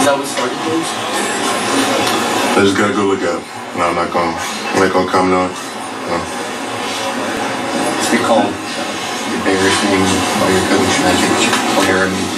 that what started things? I just gotta go look at it. No, I'm not gonna comment on it. No. What's it called? Embarrassing while you're coaching, I think, player.